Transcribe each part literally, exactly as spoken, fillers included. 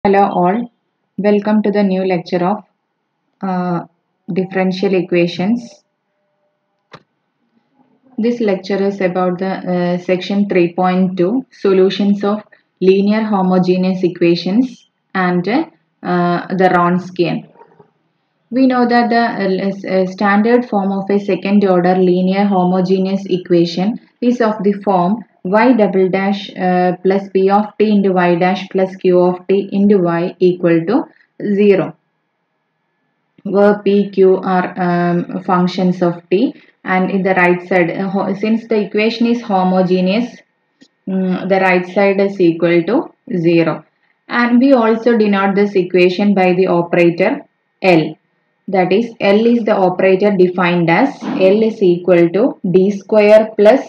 Hello all, welcome to the new lecture of uh, differential equations. This lecture is about the uh, section three point two solutions of linear homogeneous equations and uh, the Wronskian. We know that the uh, standard form of a second order linear homogeneous equation is of the form y double dash uh, plus p of t into y dash plus q of t into y equal to zero, where p, q are um, functions of t, and in the right side, uh, since the equation is homogeneous, um, the right side is equal to zero. And we also denote this equation by the operator L. That is, L is the operator defined as L is equal to d square plus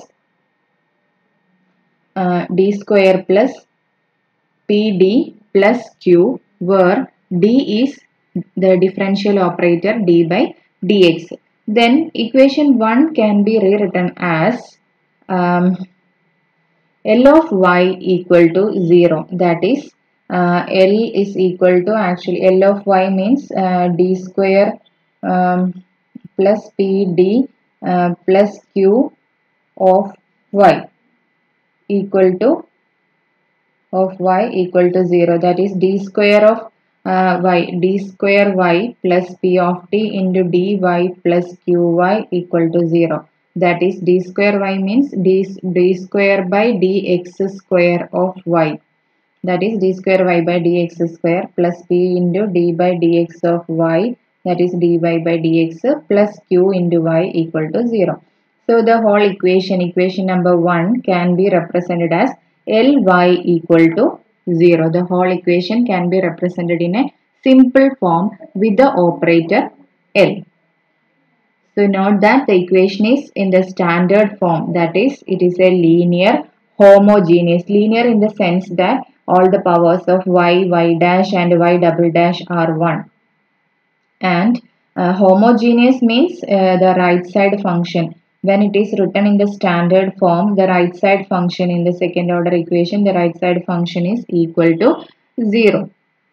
uh, d square plus pd plus q, where d is the differential operator d by dx. Then equation one can be rewritten as um, L of y equal to zero. That is, uh, L is equal to, actually L of y means uh, d square um, plus pd uh, plus q of y equal to of y equal to zero. That is d square of uh, y, d square y plus p of t into dy plus qy equal to zero. That is d square y means d, d square by dx square of y. That is d square y by dx square plus p into d by dx of y. That is dy by dx plus q into y equal to zero. So the whole equation, equation number one, can be represented as Ly equal to zero. The whole equation can be represented in a simple form with the operator L. So note that the equation is in the standard form. That is, it is a linear homogeneous. Linear in the sense that all the powers of y, y dash and y double dash are one. And uh, homogeneous means uh, the right side function. When it is written in the standard form, the right side function in the second order equation, the right side function is equal to zero.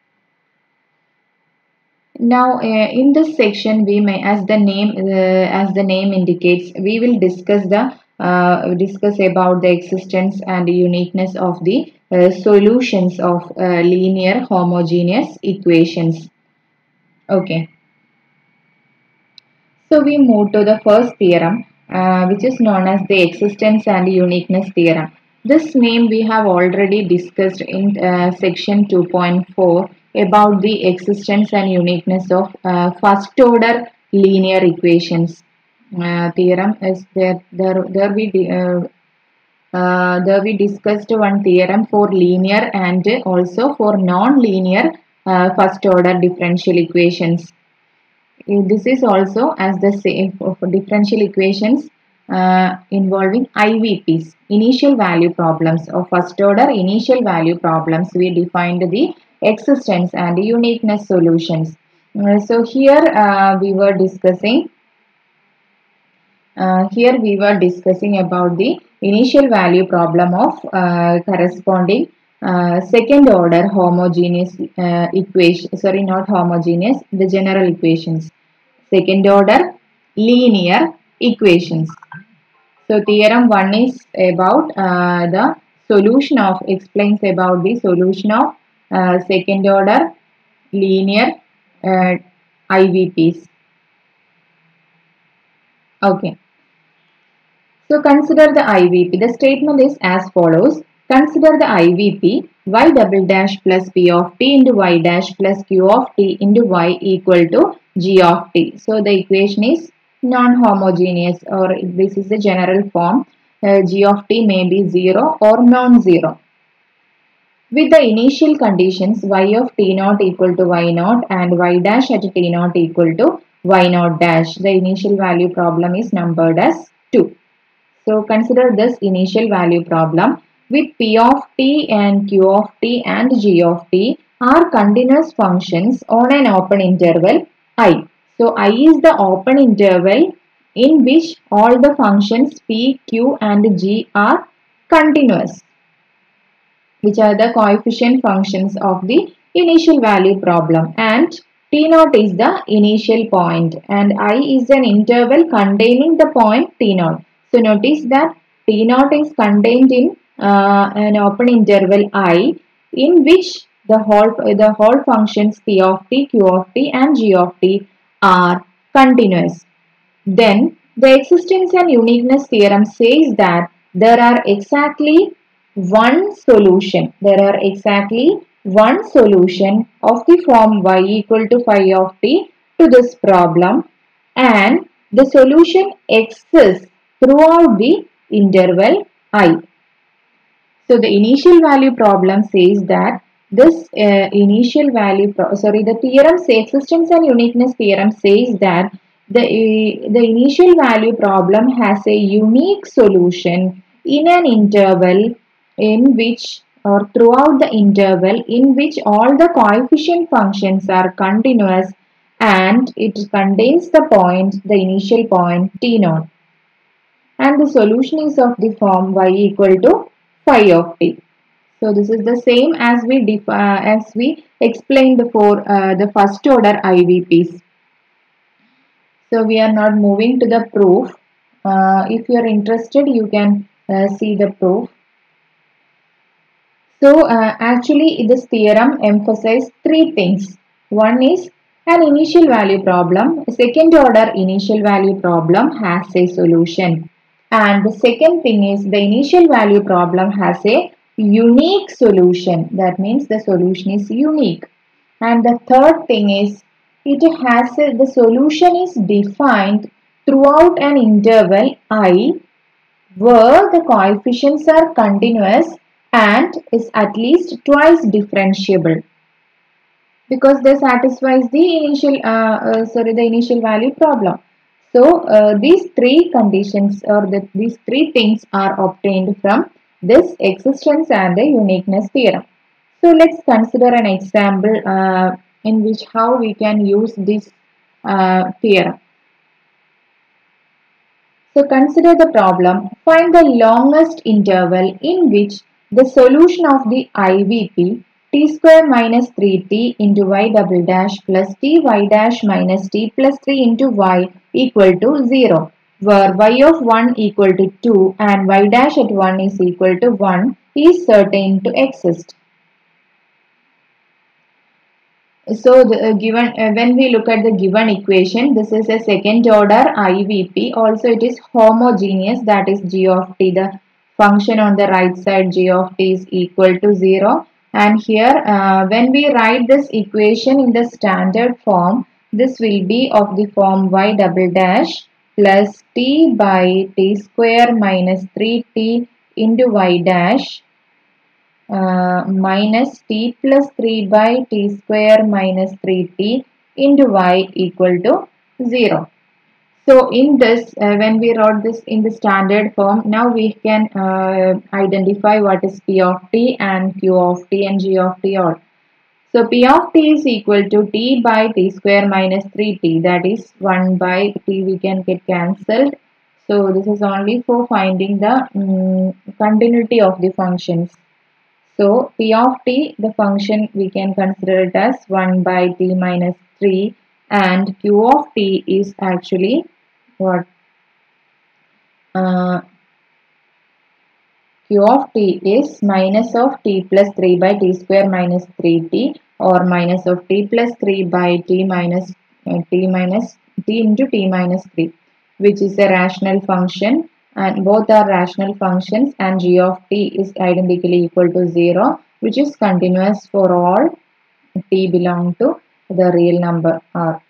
Now, uh, in this section, we may, as the name uh, as the name indicates, we will discuss the uh, discuss about the existence and uniqueness of the uh, solutions of uh, linear homogeneous equations. Okay. So we move to the first theorem, uh, which is known as the existence and uniqueness theorem. This name we have already discussed in uh, section two point four about the existence and uniqueness of uh, first order linear equations. Uh, theorem is there. There, there we uh, uh, there we discussed one theorem for linear and also for non-linear uh, first order differential equations. This is also as the same for differential equations uh, involving I V Ps, initial value problems, or first order initial value problems. We defined the existence and uniqueness solutions. Uh, so here uh, we were discussing uh, here we were discussing about the initial value problem of uh, corresponding uh, second order homogeneous uh, equation, sorry, not homogeneous, the general equations. Second order linear equations. So theorem one is about uh, the solution of, explains about the solution of uh, second order linear uh, I V Ps. Okay. So consider the I V P. The statement is as follows. Consider the I V P y double dash plus p of t into y dash plus q of t into y equal to g of t. So the equation is non-homogeneous, or this is the general form. Uh, g of t may be zero or non-zero. With the initial conditions y of t naught equal to y naught and y dash at t naught equal to y naught dash. The initial value problem is numbered as two. So consider this initial value problem with p of t and q of t and g of t are continuous functions on an open interval I. So I is the open interval in which all the functions p, q and g are continuous, which are the coefficient functions of the initial value problem, and T naught is the initial point and I is an interval containing the point T naught. So notice that T naught is contained in uh, an open interval I in which the whole, the whole functions P of t, Q of t and G of t are continuous. Then the existence and uniqueness theorem says that there are exactly one solution. There are exactly one solution of the form y equal to phi of t to this problem, and the solution exists throughout the interval I. So the initial value problem says that this uh, initial value, sorry, the theorem says, existence and uniqueness theorem says that the, uh, the initial value problem has a unique solution in an interval in which or throughout the interval in which all the coefficient functions are continuous and it contains the point, the initial point T naught. And the solution is of the form y equal to phi of t. So this is the same as we uh, as we explained before uh, the first order I V Ps. So we are not moving to the proof. Uh, if you are interested, you can uh, see the proof. So uh, actually this theorem emphasizes three things. One is an initial value problem. A second order initial value problem has a solution. And the second thing is the initial value problem has a unique solution. That means the solution is unique. And the third thing is it has a, the solution is defined throughout an interval I where the coefficients are continuous and is at least twice differentiable because they satisfies the initial uh, uh, sorry the initial value problem. So uh, these three conditions or the, these three things are obtained from this existence and the uniqueness theorem. So let's consider an example uh, in which how we can use this uh, theorem. So consider the problem. Find the longest interval in which the solution of the I V P t square minus three t into y double dash plus t y dash minus t plus three into y equal to zero, where y of one equal to two and y dash at one is equal to one is certain to exist. So the uh, given uh, when we look at the given equation, this is a second order I V P. Also it is homogeneous, that is g of t. The function on the right side g of t is equal to zero. And here uh, when we write this equation in the standard form, this will be of the form y double dash plus t by t square minus three t into y dash Uh, minus t plus three by t square minus three t into y equal to zero. So in this, uh, when we wrote this in the standard form, now we can uh, identify what is p of t and q of t and g of t all. So p of t is equal to t by t square minus three t, that is one by t we can get cancelled. So this is only for finding the um, continuity of the functions. So p of t, the function we can consider it as one by t minus three, and q of t is actually what? Uh, q of t is minus of t plus three by t square minus three t, or minus of t plus three by t minus uh, t minus t into t minus three, which is a rational function. And both are rational functions, and g of t is identically equal to zero, which is continuous for all t belong to the real number R.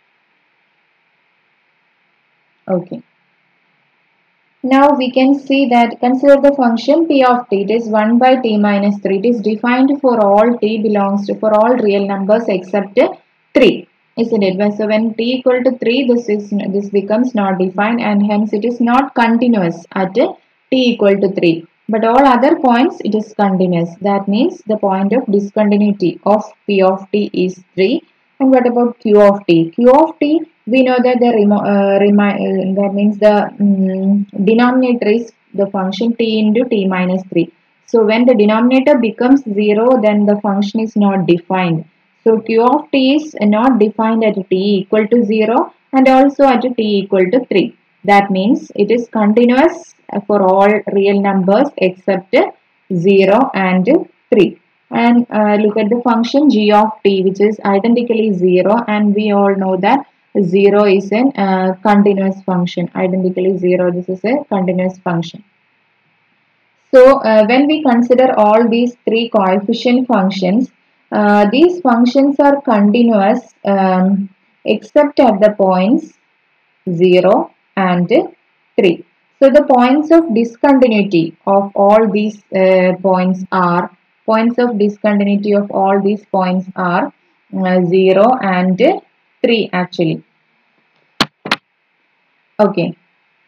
Okay. Now we can see that consider the function p of t. It is one by t minus three. It is defined for all t belongs to for all real numbers except three. Isn't it? So when t equal to three, this is this becomes not defined, and hence it is not continuous at t equal to three. But all other points it is continuous. That means the point of discontinuity of p of t is three. And what about q of t? Q of t, we know that the uh, uh, that means the um, denominator is the function t into t minus three. So when the denominator becomes zero, then the function is not defined. So q of t is not defined at t equal to zero and also at t equal to three. That means it is continuous for all real numbers except zero and three. And uh, look at the function g of t, which is identically zero, and we all know that zero is a uh, continuous function. Identically zero, this is a continuous function. So uh, when we consider all these three coefficient functions, uh, these functions are continuous um, except at the points zero and three. So the points of discontinuity of all these uh, points are points of discontinuity of all these points are uh, zero and three actually. Okay.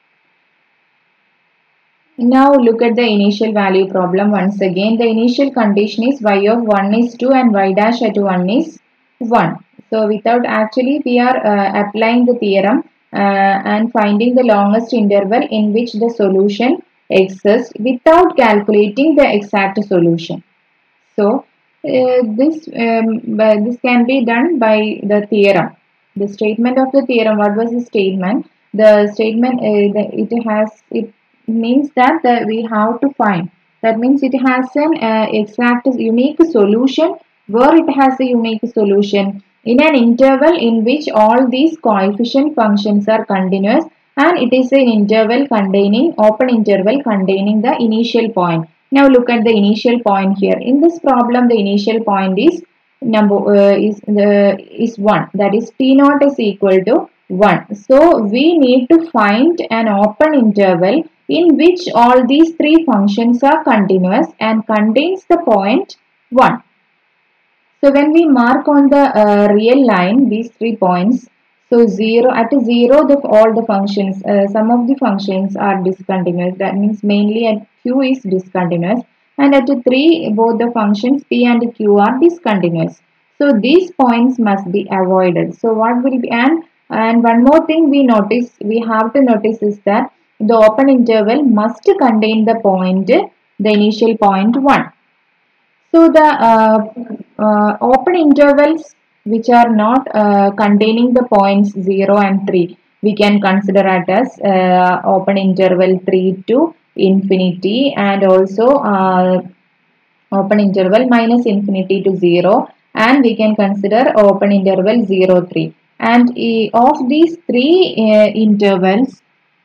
Now look at the initial value problem once again. The initial condition is y of one is two and y dash at one is one. So without actually we are uh, applying the theorem uh, and finding the longest interval in which the solution exists without calculating the exact solution. So uh, this um, this can be done by the theorem. The statement of the theorem. What was the statement? The statement uh, the, it has it means that the, we have to find. That means it has an uh, exact unique solution where it has a unique solution in an interval in which all these coefficient functions are continuous, and it is an interval containing open interval containing the initial point. Now look at the initial point here. In this problem, the initial point is number uh, is the is one. That is t naught is equal to one. So we need to find an open interval in which all these three functions are continuous and contains the point one. So when we mark on the uh, real line these three points, so zero at zero the all the functions, uh, some of the functions are discontinuous. That means mainly at q is discontinuous, and at three both the functions p and q are discontinuous. So these points must be avoided. So what will be and and one more thing we notice we have to notice is that the open interval must contain the point the initial point one. So the uh, uh, open intervals which are not uh, containing the points zero and three, we can consider it as uh, open interval three to infinity, and also uh, open interval minus infinity to zero, and we can consider open interval zero three. And uh, of these three uh, intervals,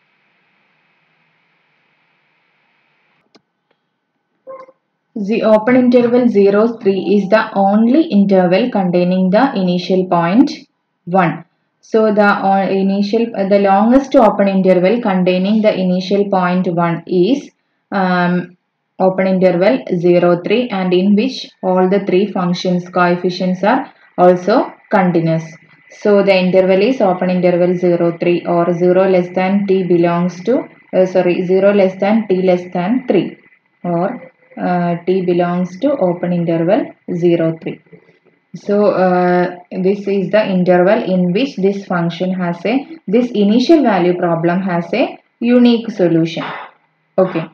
the open interval zero three is the only interval containing the initial point one. So the uh, initial uh, the longest open interval containing the initial point one is um, open interval zero three, and in which all the three functions coefficients are also continuous. So the interval is open interval zero three, or zero less than t belongs to uh, sorry zero less than t less than three, or uh, t belongs to open interval zero three. So uh, this is the interval in which this function has a this initial value problem has a unique solution. Okay.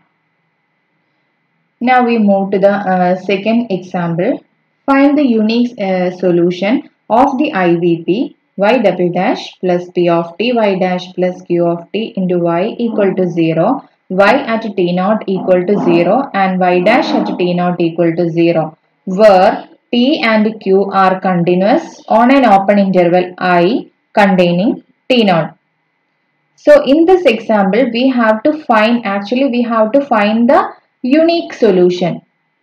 Now we move to the uh, second example. Find the unique uh, solution of the I V P y double dash plus p of t y dash plus q of t into y equal to zero, y at t naught equal to zero, and y dash at t naught equal to zero, where p and q are continuous on an open interval I containing t naught. So in this example, we have to find, actually we have to find the unique solution.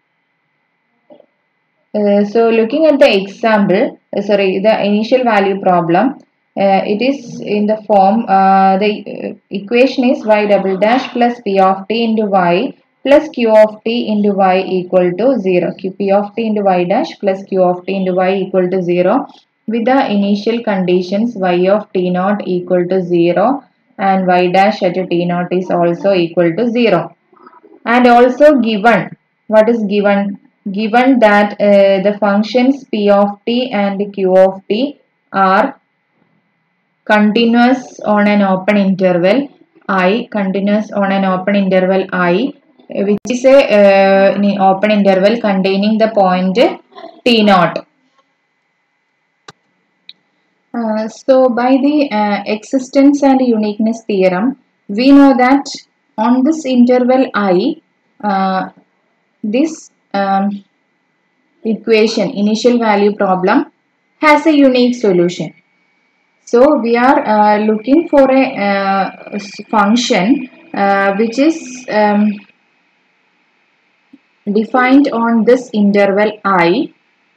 Uh, so looking at the example, uh, sorry, the initial value problem, uh, it is in the form, uh, the uh, equation is y double dash plus p of t into y plus q of t into y equal to zero. Q, p of t into y dash plus q of t into y equal to zero, with the initial conditions y of t naught equal to zero and y dash at t naught is also equal to zero. And also given, what is given? Given that uh, the functions p of t and q of t are continuous on an open interval I, continuous on an open interval I, which is a uh, an open interval containing the point T naught. Uh, so by the uh, existence and uniqueness theorem, we know that on this interval I, uh, this um, equation, initial value problem, has a unique solution. So we are uh, looking for a uh, function uh, which is um, defined on this interval I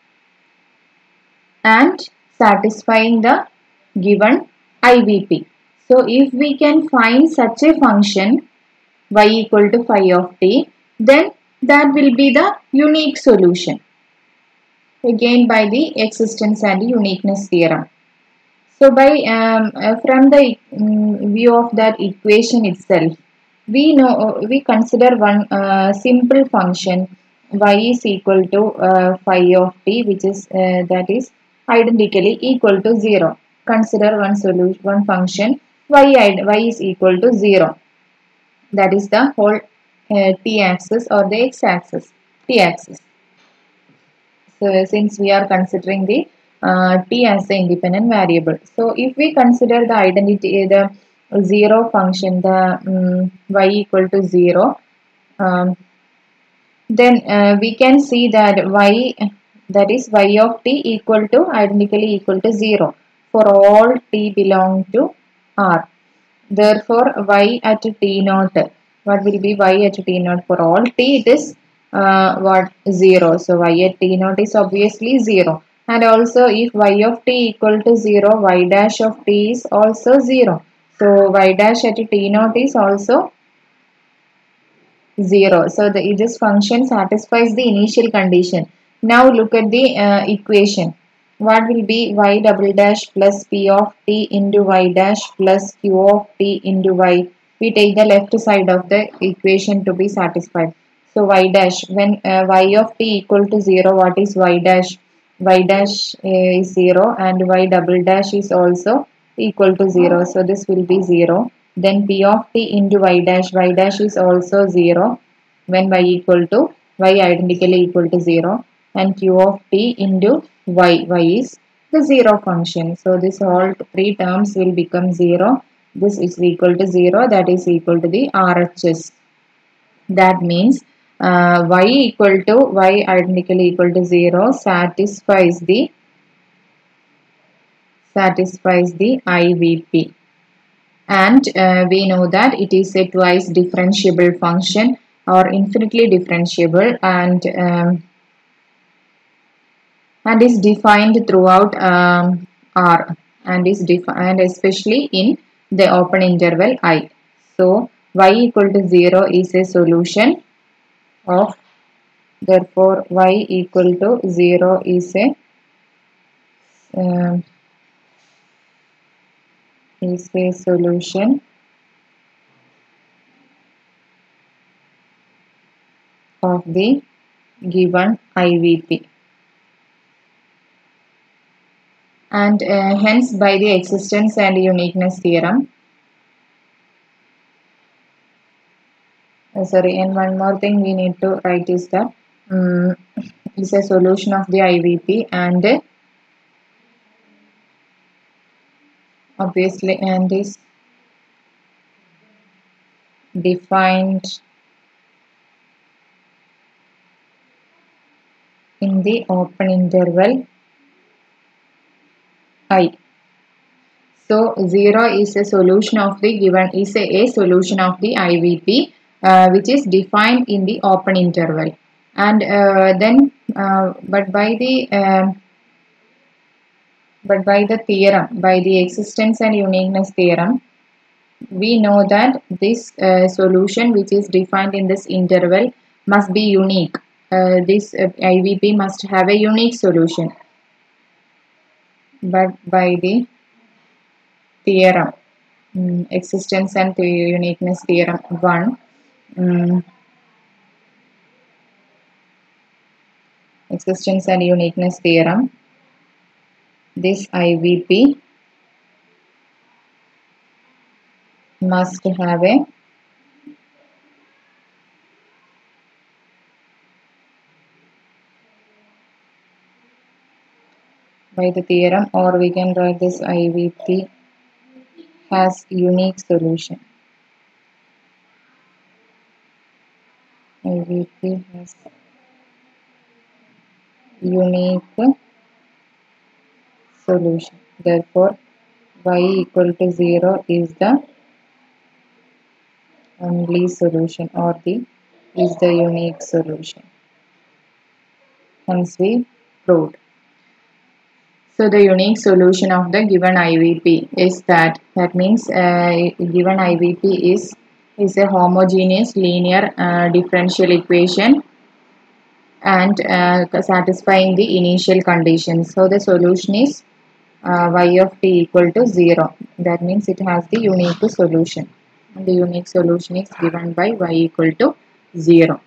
and satisfying the given I V P. So if we can find such a function y equal to phi of t, then that will be the unique solution, again by the existence and uniqueness theorem. So by um, uh, from the um, view of that equation itself, we know uh, we consider one uh, simple function y is equal to uh, phi of t, which is uh, that is identically equal to zero. Consider one solution, one function y y is equal to zero. That is the whole uh, t-axis or the x-axis, t-axis. So since we are considering the uh, t as the independent variable. So if we consider the identity, the zero function, the um, y equal to zero, um, then uh, we can see that y, that is y of t equal to identically equal to zero for all t belong to R. Therefore, y at t naught, what will be y at t naught for all t? It is uh, what zero. So y at t naught is obviously zero. And also, if y of t equal to zero, y dash of t is also zero. So y dash at t naught is also zero. So the, this function satisfies the initial condition. Now look at the uh, equation. What will be y double dash plus p of t into y dash plus q of t into y. We take the left side of the equation to be satisfied. So y dash, when uh, y of t equal to zero, what is y dash? Y dash uh, is zero and y double dash is also equal to zero. So this will be zero. Then p of t into y dash, y dash is also zero when y equal to, y identically equal to zero, and q of t into y, y is the zero function. So this all three terms will become zero. This is equal to zero, that is equal to the R H S. That means uh, y equal to, y identically equal to zero satisfies the satisfies the I V P. And uh, we know that it is a twice differentiable function or infinitely differentiable, and um, and is defined throughout um, R, and is defined especially in the open interval I. So y equal to zero is a solution of, therefore y equal to zero is a um, is a solution of the given I V P. And uh, hence by the existence and uniqueness theorem, uh, sorry, and one more thing we need to write is that um, is a solution of the I V P, and uh, obviously and is defined in the open interval I. So zero is a solution of the given, is a, a solution of the I V P uh, which is defined in the open interval. And uh, then uh, but by the uh, but by the theorem, by the existence and uniqueness theorem, we know that this uh, solution which is defined in this interval must be unique. Uh, this uh, I V P must have a unique solution. But by the theorem, um, existence and the uniqueness theorem one, um, existence and uniqueness theorem, this I V P must have a by the theorem, or we can write this I V P has unique solution. I V P has unique solution. Therefore, y equal to zero is the only solution, or the is the unique solution. Hence we proved. So the unique solution of the given I V P is that, that means uh, given I V P is, is a homogeneous linear uh, differential equation and uh, satisfying the initial conditions. So the solution is uh, y of t equal to zero. That means it has the unique solution. And the unique solution is given by y equal to zero.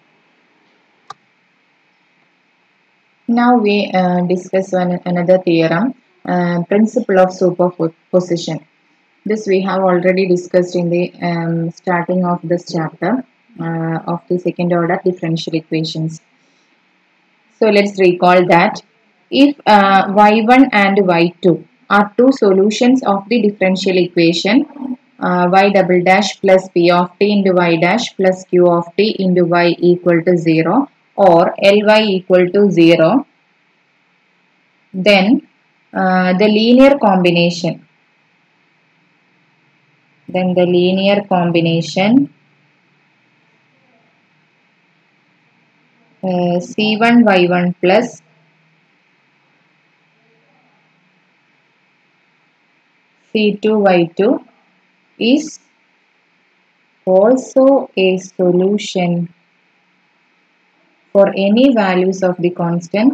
Now we uh, discuss one, another theorem, uh, principle of superposition. This we have already discussed in the um, starting of this chapter uh, of the second order differential equations. So let's recall that if uh, y one and y two are two solutions of the differential equation uh, y double dash plus p of t into y dash plus q of t into y equal to zero, or Ly equal to zero, then uh, the linear combination then the linear combination uh, c one y one plus c two y two is also a solution for any values of the constant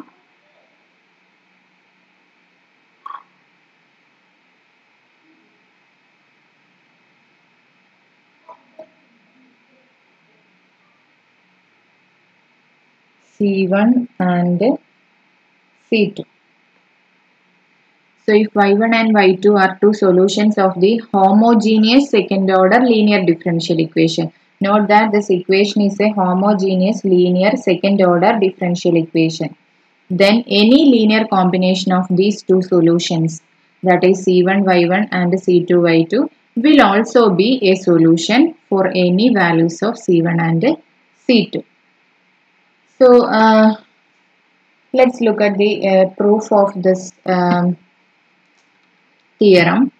c one and c two. So if y one and y two are two solutions of the homogeneous second order linear differential equation. Note that this equation is a homogeneous linear second order differential equation. Then any linear combination of these two solutions, that is c one y one and c two y two, will also be a solution for any values of c one and c two. So uh, let's look at the uh, proof of this um, theorem.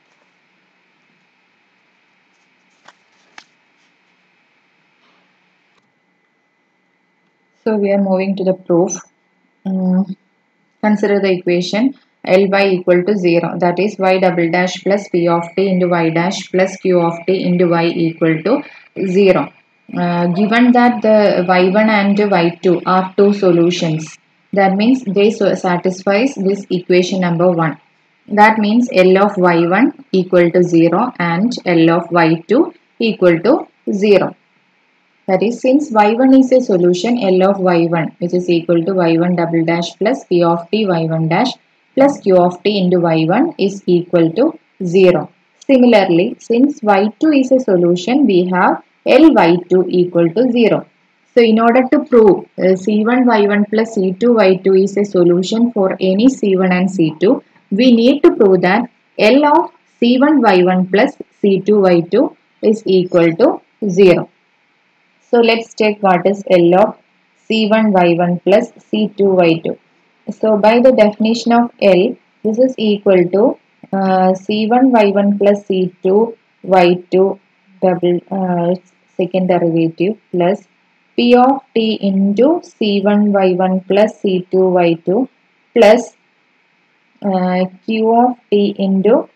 So we are moving to the proof. Um, consider the equation Ly equal to zero, that is y double dash plus p of t into y dash plus q of t into y equal to zero. Uh, given that the y one and y two are two solutions, that means they so satisfies this equation number one. That means L of y one equal to zero and L of y two equal to zero. That is, since y one is a solution, L of y one, which is equal to y one double dash plus p of t y one dash plus q of t into y one is equal to zero. Similarly, since y two is a solution, we have L y two equal to zero. So in order to prove uh, c one y one plus c two y two is a solution for any c one and c two, we need to prove that L of c one y one plus c two y two is equal to zero. So let's check what is L of c one y one plus c two y two. So by the definition of L, this is equal to uh, c one y one plus c two y two double uh, second derivative plus p of t into c one y one plus c two y two plus uh, q of t into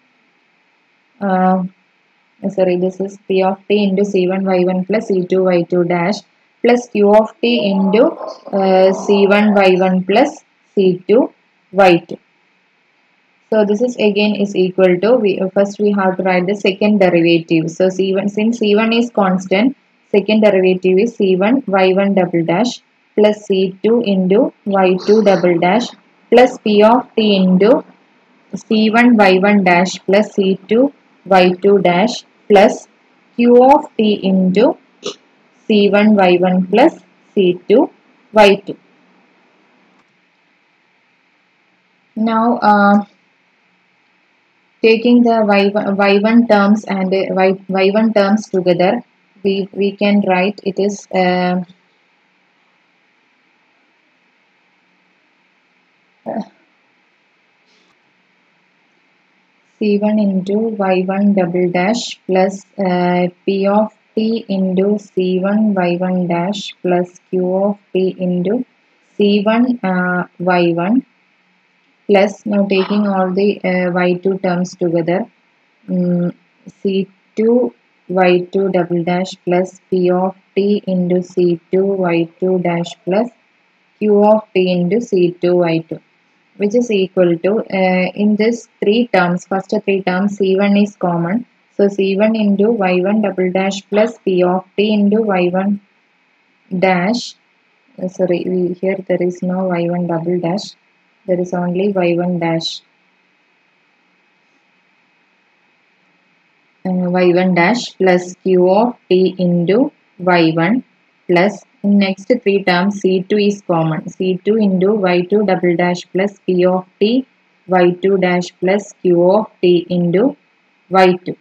uh, sorry, this is p of t into c one y one plus c two y two dash plus q of t into uh, c one y one plus c two y two. So this is again is equal to, we first we have to write the second derivative. So c one, since c one is constant, second derivative is c one y one double dash plus c two into y two double dash plus p of t into c one y one dash plus c two y two dash plus q of t into c one y one plus c two y two. Now, uh, taking the y one, y one terms and uh, y, y1 terms together, we, we can write it is uh, uh, c one into y one double dash plus uh, p of t into c one y one dash plus q of t into c one uh, y one plus, now taking all the uh, y two terms together, um, c two y two double dash plus p of t into c two y two dash plus q of t into c two y two, which is equal to, uh, in this three terms, first three terms c one is common, so c one into y one double dash plus p of t into y one dash, uh, sorry, we, here there is no y one double dash, there is only y one dash, uh, y one dash plus q of t into y one plus, in next three terms c two is common, c two into y two double dash plus p of t y two dash plus q of t into y two.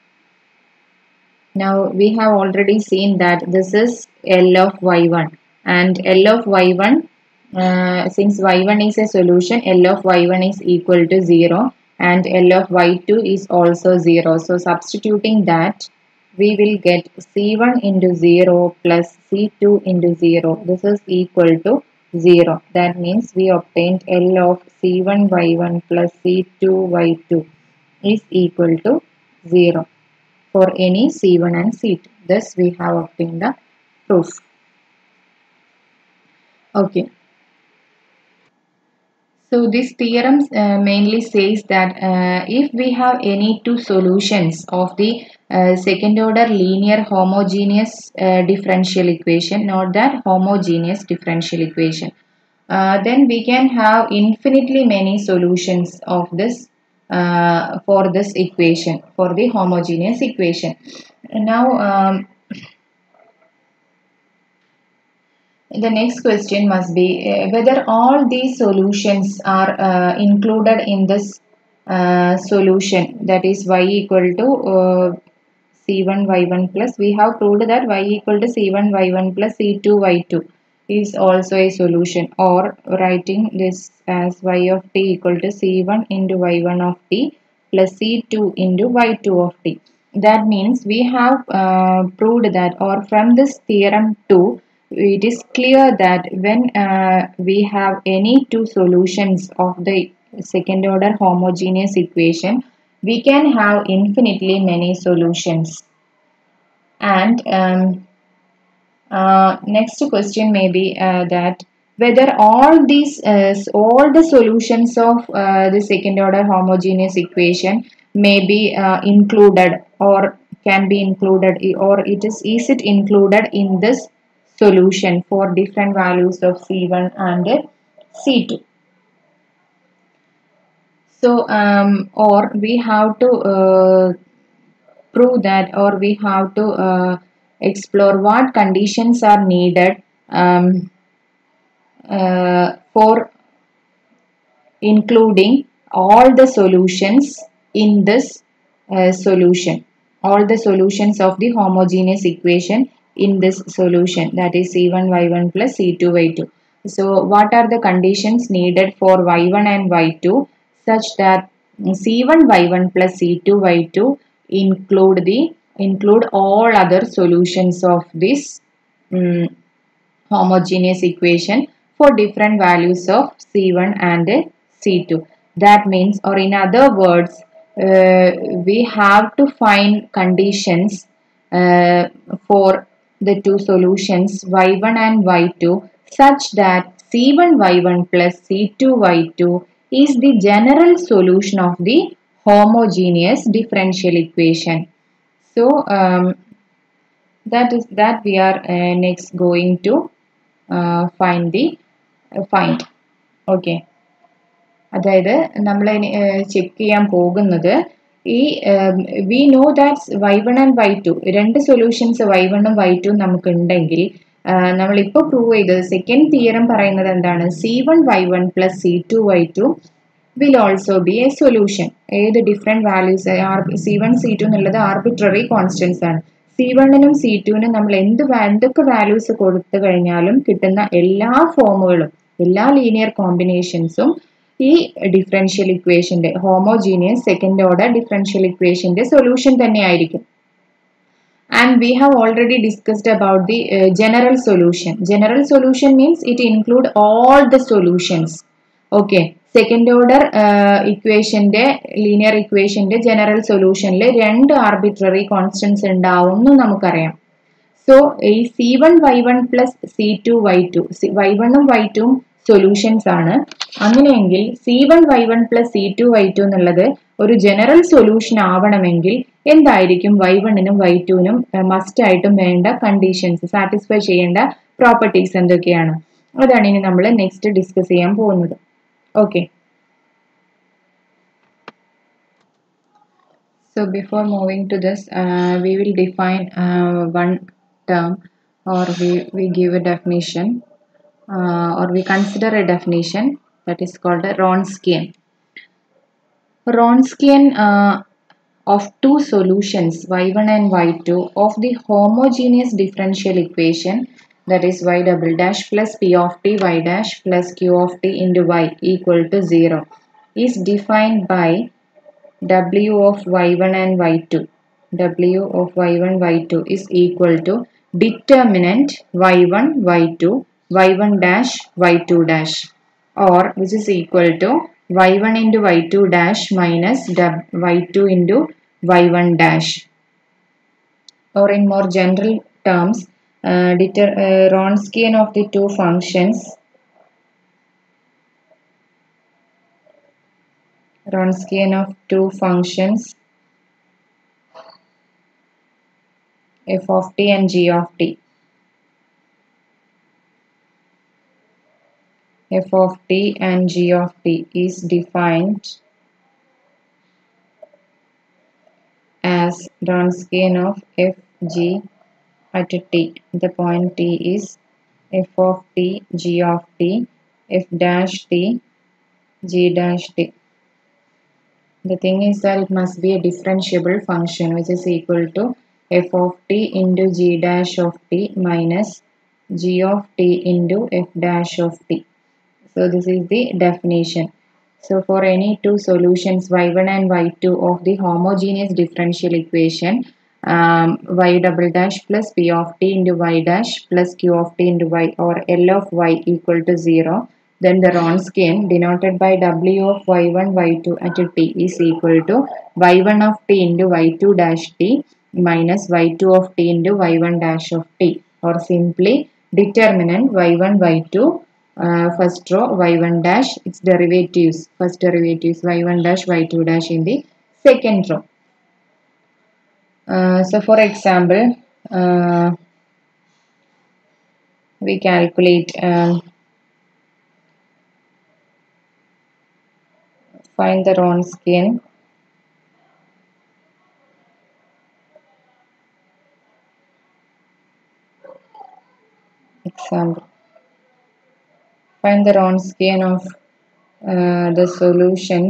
Now we have already seen that this is L of y one, and L of y one, uh, since y one is a solution, L of y one is equal to zero and L of y two is also zero. So substituting that, we will get c one into zero plus c two into zero. This is equal to zero. That means we obtained L of c one y one plus c two y two is equal to zero for any c one and c two. Thus, we have obtained the proof. Okay. So, this theorem uh, mainly says that uh, if we have any two solutions of the uh, second order linear homogeneous uh, differential equation, not that homogeneous differential equation, uh, then we can have infinitely many solutions of this uh, for this equation, for the homogeneous equation. Now, um, the next question must be uh, whether all these solutions are uh, included in this uh, solution, that is y equal to uh, c one y one plus, we have proved that y equal to c one y one plus c two y two is also a solution, or writing this as y of t equal to c one into y one of t plus c two into y two of t. That means we have uh, proved that, or from this theorem two, it is clear that when uh, we have any two solutions of the second order homogeneous equation, we can have infinitely many solutions. And um, uh, next question may be uh, that whether all these uh, all the solutions of uh, the second order homogeneous equation may be uh, included, or can be included, or it is is it included in this solution for different values of c one and c two. So um, or we have to uh, prove that, or we have to uh, explore what conditions are needed um, uh, for including all the solutions in this uh, solution, all the solutions of the homogeneous equation in this solution, that is c one y one plus c two y two. So what are the conditions needed for y one and y two such that c one y one plus c two y two include the include all other solutions of this um, homogeneous equation for different values of c one and c two. That means, or in other words, uh, we have to find conditions uh, for the two solutions y one and y two such that c one y one plus c two y two is the general solution of the homogeneous differential equation. So, um, that is that we are uh, next going to uh, find the uh, find. Okay. അതായത് നമ്മൾ check ചെയ്യാൻ പോകുന്നത് ഈ we know that Y one and Y two രണ്ട് solutions Y വണ്ണും Y two നമുക്ക് ഉണ്ടെങ്കിൽ നമ്മളിപ്പോൾ പ്രൂവ് ചെയ്തത് സെക്കൻഡ് തിയറം പറയുന്നത് എന്താണ്, C one Y one plus C two Y two will also be a solution. ഏത് different values C one C two എന്നുള്ളത് arbitrary constants ആണ്. C one നും C two നും നമ്മൾ എന്ത് എന്തൊക്കെ values കൊടുത്തു കഴിഞ്ഞാലും കിട്ടുന്ന എല്ലാ ഫോമുകളും എല്ലാ ലീനിയർ കോമ്പിനേഷൻസും ഈ ഡിഫറൻഷ്യൽ ഇക്വേഷന്റെ ഹോമോജീനിയസ് സെക്കൻഡ് ഓർഡർ ഡിഫറൻഷ്യൽ ഇക്വേഷന്റെ സൊല്യൂഷൻ തന്നെയായിരിക്കും. And we have already discussed about the uh, general solution. General solution means it include all the solutions. Okay. Second order uh, equation de linear equation de general solution le രണ്ട് arbitrary constants ഉണ്ടാവുന്നു നമുക്കറിയാം. So ഈ C one Y one plus C two Y two Y one ഉം Y two ഉം solutions ആണ്. അങ്ങനെയെങ്കിൽ C one Y one plus C two Y two എന്നുള്ളത് ഒരു general solution ആവണമെങ്കിൽ എന്തായിരിക്കും Y one നും Y two നും മസ്റ്റ് ആയിട്ടും വേണ്ട കണ്ടീഷൻസ് സാറ്റിസ്ഫൈ ചെയ്യേണ്ട പ്രോപ്പർട്ടീസ് എന്തൊക്കെയാണ്? അതാണ് ഇനി നമ്മൾ നെക്സ്റ്റ് ഡിസ്കസ് ചെയ്യാൻ പോകുന്നത്. Okay. So before moving to this, uh, we will define uh, one term, or we, we give a definition, uh, or we consider a definition that is called a Wronskian. Wronskian uh, of two solutions Y one and Y two of the homogeneous differential equation, that is y double dash plus p of t y dash plus q of t into y equal to zero, is defined by w of y one and y two. W of y one y two is equal to determinant y one y two y one dash y two dash, or which is equal to y one into y two dash minus y two into y one dash. Or in more general terms, uh, deter, uh, Wronskian of the two functions Wronskian of two functions f of t and g of t. F of t and g of t is defined as Wronskian of f g at t. The point t is f of t, g of t, f dash t, g dash t. The thing is that it must be a differentiable function which is equal to f of t into g dash of t minus g of t into f dash of t. So this is the definition. So for any two solutions y one and y two of the homogeneous differential equation, um, y double dash plus p of t into y dash plus q of t into y, or L of y equal to zero, then the Wronskian denoted by w of y one y two at t is equal to y one of t into y two dash t minus y two of t into y one dash of t, or simply determinant y one y two, uh, first row y one dash, its derivatives, first derivatives y one dash y two dash in the second row. Uh, so for example, uh, we calculate um, find the Wronskian example. Find the Wronskian of uh, the solutions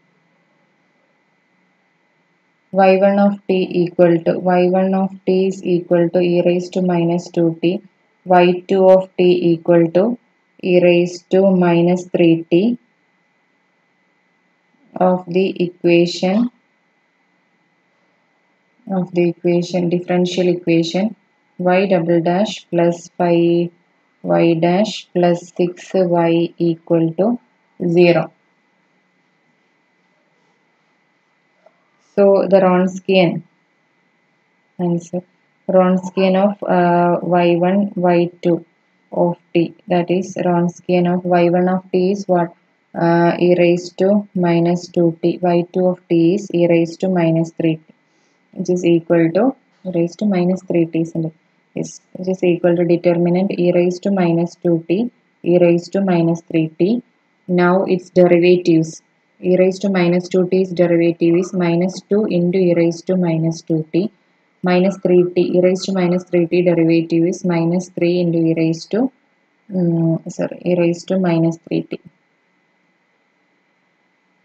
y one of t equal to y one of t is equal to e raised to minus two t, y two of t equal to e raised to minus three t of the equation of the equation differential equation y double dash plus five y dash plus six y equal to zero. So the Wronskian answer, Wronskian of uh, y one y two of t, that is Wronskian of y one of t is what, uh, e raised to minus two t, y two of t is e raised to minus three t, which is equal to e raised to minus three t, isn't it? Yes, which is equal to determinant e raised to minus two t, e raised to minus three t. Now its derivatives, e raised to minus two t's derivative is minus two into e raised to minus two t, minus three t, e raised to minus three t derivative is minus three into e raised to um, sorry e raised to minus three t.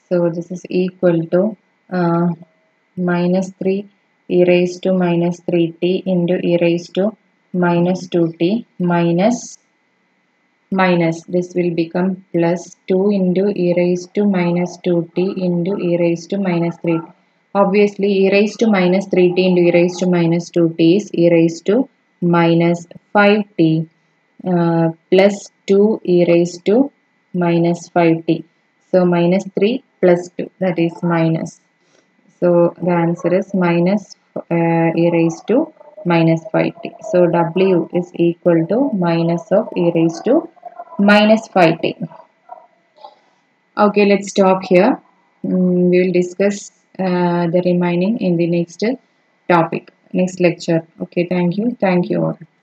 So this is equal to uh, minus three e raised to minus three t into e raised to minus two t minus minus this will become plus two into e raised to minus two t into e raised to minus three t. Obviously e raised to minus three t into e raised to minus two t is e raised to minus five t uh, plus two e raised to minus five t. So minus three plus two, that is minus. So the answer is minus uh, e raised to minus five t. So W is equal to minus of e raised to minus five t. Okay, let's stop here. Mm, we will discuss uh, the remaining in the next topic, next lecture. Okay, thank you. Thank you all.